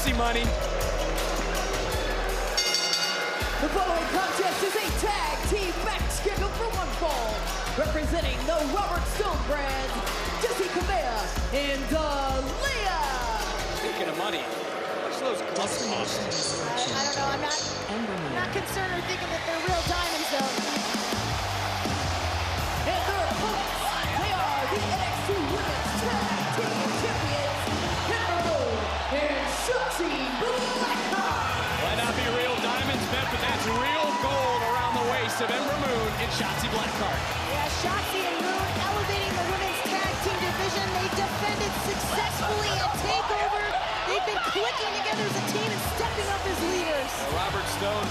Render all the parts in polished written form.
easy money. The following contest is a tag team match scheduled for one fall. Representing the Robert Stone brand, Jessi Kamea and Aaliyah. Speaking of money, what's those gloves cost? I don't know. I'm not concerned or thinking that they're real diamonds, though. And their opponents, they are the NXT Women's Tag Team Champions, Ember Moon and Shotzi Blackheart. Might not be real diamonds, Beth, but that's real gold around the waist of Ember Moon and Shotzi Blackheart. Yeah, Shotzi and Moon elevating the women's tag team division. They defended successfully at TakeOver. They've been clicking together as a team and stepping up as leaders. Robert Stone.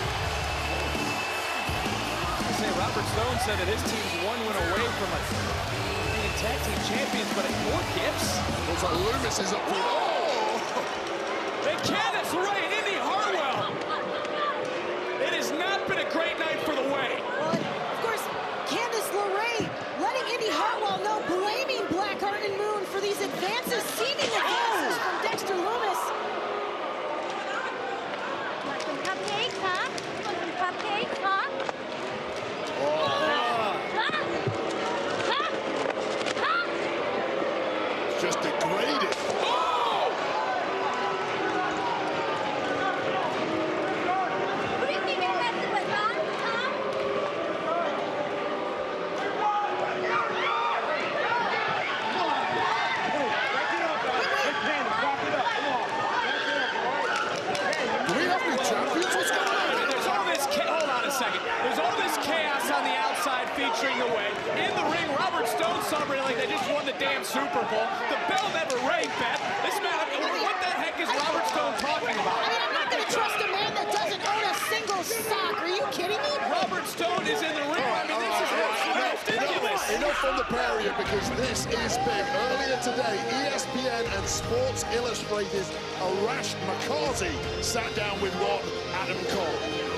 Robert Stone said that his team's one win away from being tag team champions, but at 4 gifts. Looks like Lumis is up for it. Oh! And Candice LeRae and Indi Hartwell. It has not been a great night for the Way. Well, of course, Candice LeRae letting Indi Hartwell know, blaming Blackheart and Moon for these advances, seeming advances from Dexter Lumis. Want some cupcakes, huh? Want some cupcakes, huh? Just degraded. Who do you think you're messing with, huh? Do we have new champions? What's going on? There's all this hold on a second. There's all this chaos on the outside featuring the Way. In the ring, Robert Stone celebrating like they just won the damn Super Bowl. The bell never rang, Beth. This man, what the heck is Robert Stone talking about? I mean, I'm not going to trust a man that doesn't own a single stock. Are you kidding me? Robert Stone is in the ring. I mean, this is ridiculous. Enough from the pair here, because this is big. Earlier today, ESPN and Sports Illustrated's Arash McCarty sat down with Adam Cole.